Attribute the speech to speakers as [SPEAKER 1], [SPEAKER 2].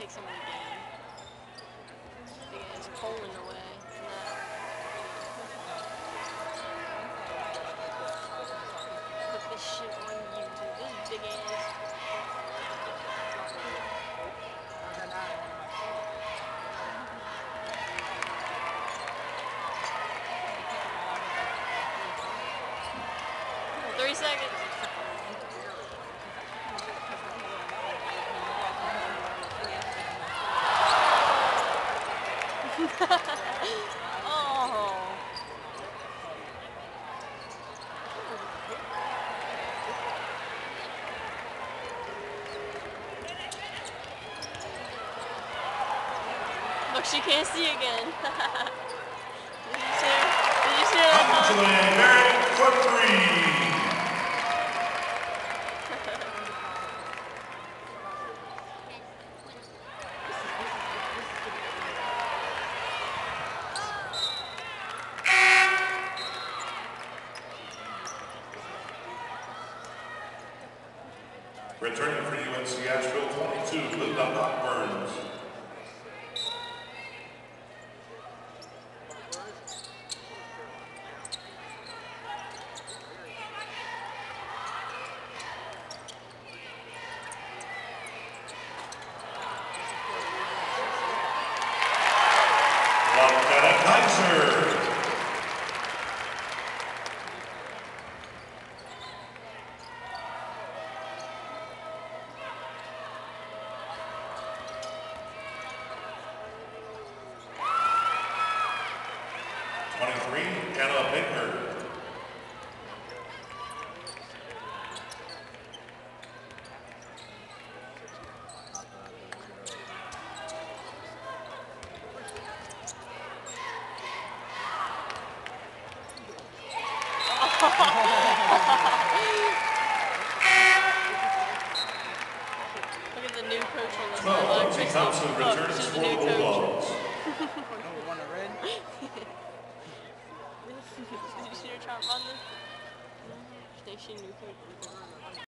[SPEAKER 1] take some of the game. Big ass pole in the way. Put this shit on YouTube. This big ass. 3 seconds. Oh. Look, she can't see again. Did you see that?
[SPEAKER 2] Come to land, Merritt for 3. Returning for UNC Asheville 22, Linda Hopburns. Locetta Kaiser. Anna Baker.
[SPEAKER 1] Look at the new coach on the
[SPEAKER 2] 12, Lindsey Thompson returns for the Bulldogs.